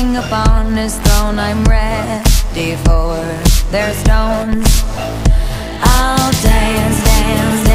king upon his throne, I'm ready for their stones.